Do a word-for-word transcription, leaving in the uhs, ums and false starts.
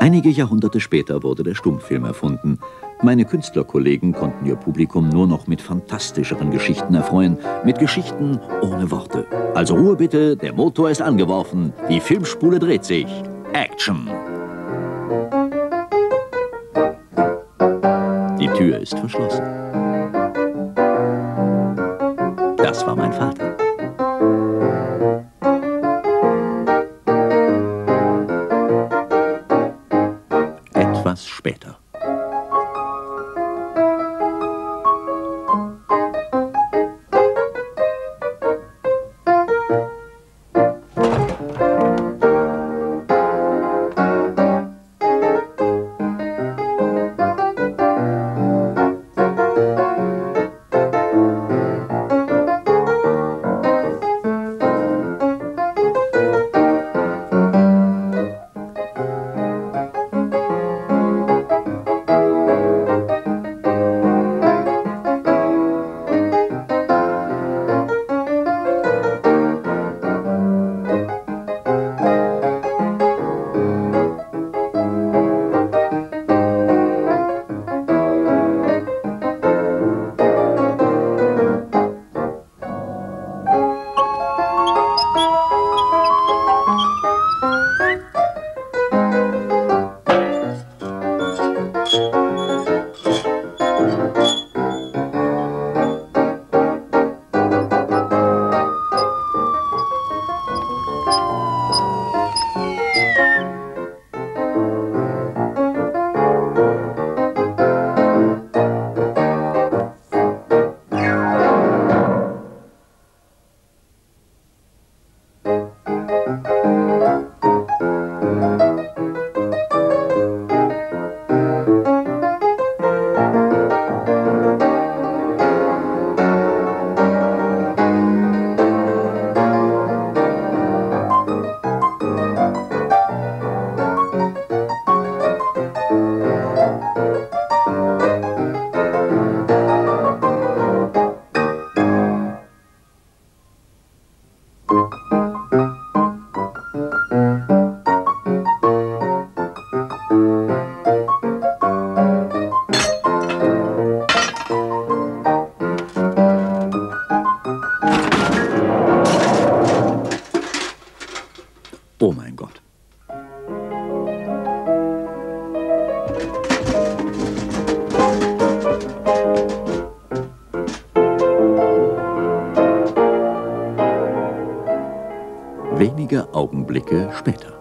Einige Jahrhunderte später wurde der Stummfilm erfunden. Meine Künstlerkollegen konnten ihr Publikum nur noch mit fantastischeren Geschichten erfreuen, mit Geschichten ohne Worte. Also Ruhe bitte, der Motor ist angeworfen, die Filmspule dreht sich. Action! Die Tür ist verschlossen. Das war mein Vater. Etwas später. Oh mein Gott. Wenige Augenblicke später.